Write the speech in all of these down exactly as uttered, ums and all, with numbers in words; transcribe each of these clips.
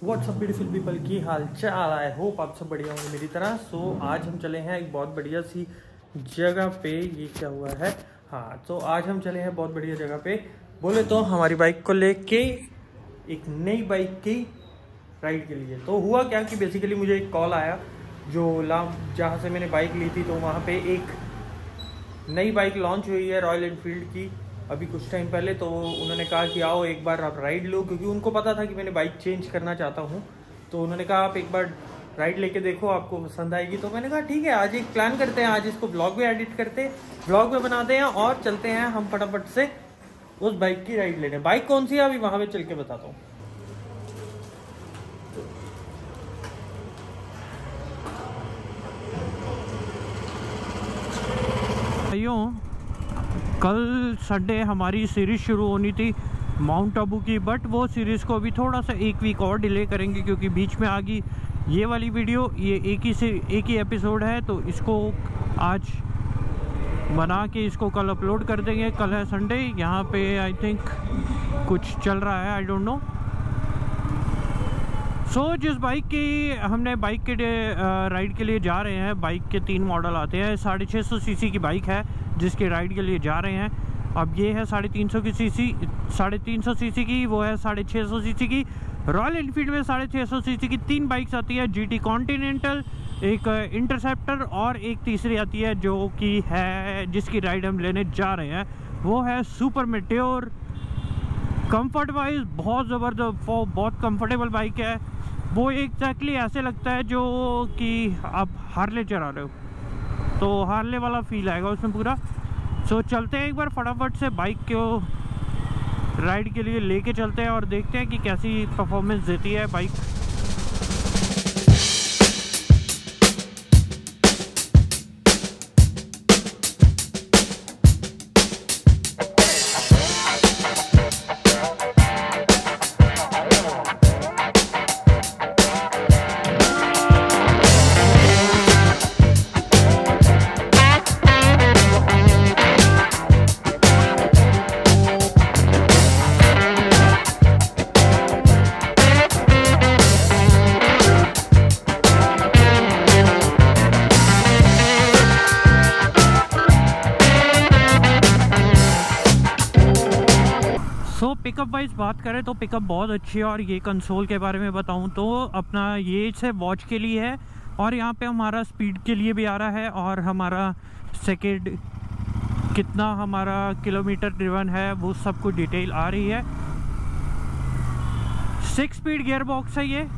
WhatsApp beautiful people की हाल चाल। I hope आप सब बढ़िया होंगे मेरी तरह। सो so, आज हम चले हैं एक बहुत बढ़िया सी जगह पे। ये क्या हुआ है? हाँ, तो आज हम चले हैं बहुत बढ़िया जगह पे। बोले तो हमारी बाइक को लेके एक नई बाइक की राइड के लिए। तो हुआ क्या कि बेसिकली मुझे एक कॉल आया, जो ला जहाँ से मैंने बाइक ली थी, तो वहाँ पे एक नई बाइक लॉन्च हुई है रॉयल एनफील्ड की अभी कुछ टाइम पहले। तो उन्होंने कहा कि आओ एक बार आप राइड लो, क्योंकि उनको पता था कि मैंने बाइक चेंज करना चाहता हूँ। तो उन्होंने कहा आप एक बार राइड लेके देखो, आपको पसंद आएगी। तो मैंने कहा ठीक है, आज एक प्लान करते हैं, आज इसको ब्लॉग में एडिट करते ब्लॉग में बनाते हैं और चलते हैं हम फटाफट से उस बाइक की राइड लेने। बाइक कौन सी है अभी वहाँ पे चल के बताता हूँ। भाइयों, कल संडे हमारी सीरीज़ शुरू होनी थी माउंट आबू की, बट वो सीरीज़ को अभी थोड़ा सा एक वीक और डिले करेंगे, क्योंकि बीच में आ गई ये वाली वीडियो। ये एक ही से एक ही एपिसोड है, तो इसको आज बना के इसको कल अपलोड कर देंगे। कल है संडे, यहाँ पे आई थिंक कुछ चल रहा है, I don't know. So so, जिस बाइक की हमने बाइक के राइड के लिए जा रहे हैं, बाइक के तीन मॉडल आते हैं। साढ़े छः सौ सी सी की बाइक है जिसके राइड के लिए जा रहे हैं। अब ये है साढ़े तीन सौ की सी सी साढ़े तीन सौ सी सी की, वो है साढ़े छः सौ सी सी की। रॉयल एनफील्ड में साढ़े छः सौ सी सी की तीन बाइक्स आती है, जी टी कॉन्टिनेंटल, एक इंटरसेप्टर और एक तीसरी आती है जो कि है जिसकी राइड हम लेने जा रहे हैं, वो है सुपर मेट्योर। कंफर्ट वाइज बहुत ज़बरदस्त, बहुत कंफर्टेबल बाइक है। वो एग्जैक्टली ऐसे लगता है जो कि आप हार्ले चला रहे हो, तो हार्ले वाला फील आएगा उसमें पूरा। सो चलते हैं एक बार फटाफट से बाइक को राइड के लिए लेके चलते हैं और देखते हैं कि कैसी परफॉर्मेंस देती है बाइक। तो पिकअप वाइज बात करें तो पिकअप बहुत अच्छी है। और ये कंसोल के बारे में बताऊं तो अपना ये से वॉच के लिए है, और यहाँ पे हमारा स्पीड के लिए भी आ रहा है, और हमारा सेकेंड कितना हमारा किलोमीटर ड्रिवन है वो सब कुछ डिटेल आ रही है। सिक्स स्पीड गियर बॉक्स है ये,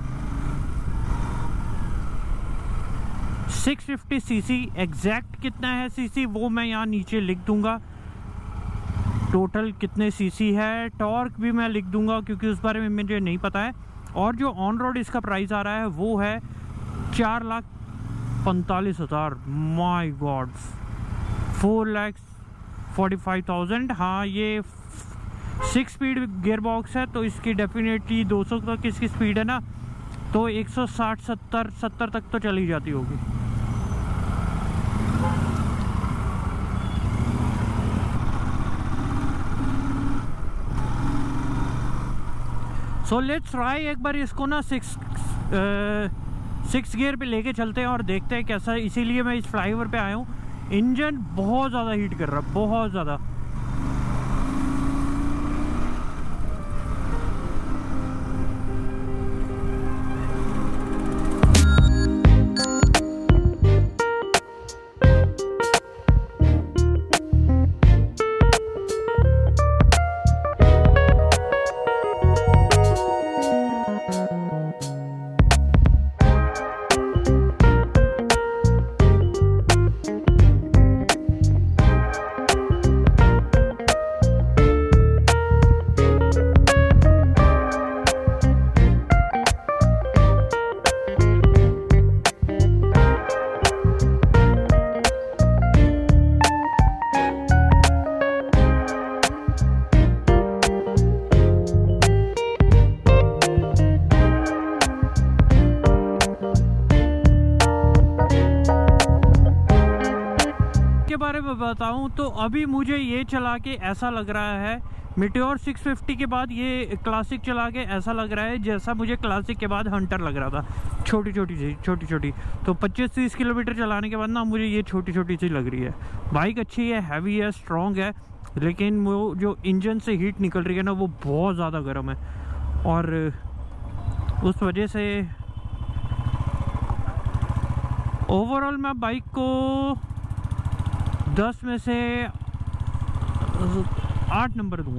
six fifty C C. Exact कितना है सीसी वो मैं यहाँ नीचे लिख दूंगा, टोटल कितने सीसी है। टॉर्क भी मैं लिख दूंगा क्योंकि उस बारे में मुझे नहीं पता है। और जो ऑन रोड इसका प्राइस आ रहा है वो है चार लाख पैंतालीस हज़ार। My god, four lakh forty five thousand. हाँ, ये सिक्स स्पीड गियर बॉक्स है, तो इसकी डेफिनेटली दो सौ तक इसकी स्पीड है ना, तो एक सौ साठ सत्तर सत्तर तक तो चली जाती होगी। सो लेट्स ट्राई एक बार इसको ना सिक्स सिक्स गियर पे लेके चलते हैं और देखते हैं कैसा। इसीलिए मैं इस फ्लाईओवर पे आया हूँ। इंजन बहुत ज़्यादा हीट कर रहा है, बहुत ज़्यादा। के बारे में बताऊं तो अभी मुझे ये चला के ऐसा लग रहा है मीटियोर सिक्स फिफ्टी के बाद ये क्लासिक चला के ऐसा लग रहा है जैसा मुझे क्लासिक के बाद हंटर लग रहा था, छोटी छोटी सी छोटी छोटी। तो पच्चीस तीस किलोमीटर चलाने के बाद ना मुझे ये छोटी छोटी सी लग रही है। बाइक अच्छी है, हैवी है, स्ट्रॉन्ग है, लेकिन वो जो इंजन से हीट निकल रही है ना वो बहुत ज़्यादा गर्म है, और उस वजह से ओवरऑल मैं बाइक को दस में से आठ नंबर दूंगा।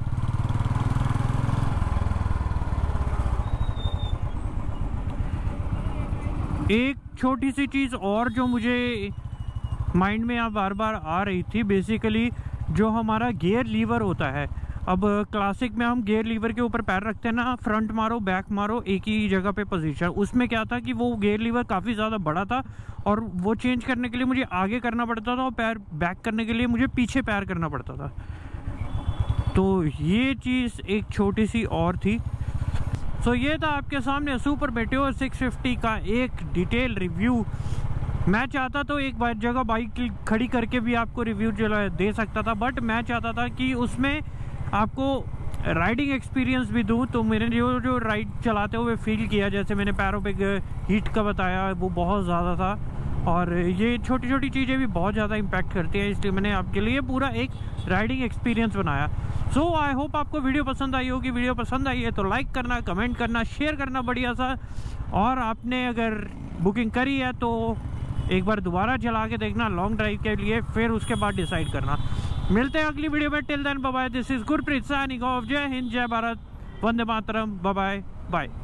एक छोटी सी चीज़ और जो मुझे माइंड में यहाँ बार बार आ रही थी, बेसिकली जो हमारा गियर लीवर होता है। अब क्लासिक में हम गियर लीवर के ऊपर पैर रखते हैं ना, फ्रंट मारो बैक मारो एक ही जगह पे पोजीशन। उसमें क्या था कि वो गियर लीवर काफ़ी ज़्यादा बड़ा था, और वो चेंज करने के लिए मुझे आगे करना पड़ता था, और पैर बैक करने के लिए मुझे पीछे पैर करना पड़ता था। तो ये चीज़ एक छोटी सी और थी। सो ये था आपके सामने सुपर मेटियोर सिक्स फिफ्टी का एक डिटेल रिव्यू। मैं चाहता तो एक बार जगह बाइक खड़ी करके भी आपको रिव्यू दे सकता था, बट मैं चाहता था कि उसमें आपको राइडिंग एक्सपीरियंस भी दूं। तो मैंने जो जो राइड चलाते हुए फील किया, जैसे मैंने पैरों पे हीट का बताया, वो बहुत ज़्यादा था, और ये छोटी छोटी चीज़ें भी बहुत ज़्यादा इम्पैक्ट करती हैं, इसलिए मैंने आपके लिए पूरा एक राइडिंग एक्सपीरियंस बनाया। सो आई होप आपको वीडियो पसंद आई होगी। वीडियो पसंद आई है तो लाइक करना, कमेंट करना, शेयर करना बढ़िया सा, और आपने अगर बुकिंग करी है तो एक बार दोबारा चला के देखना लॉन्ग ड्राइव के लिए, फिर उसके बाद डिसाइड करना। मिलते हैं अगली वीडियो में। Till then bye bye. This is Gurpreet signing off. जय हिंद, जय भारत, वंदे मातरम, बाय बाय बाय।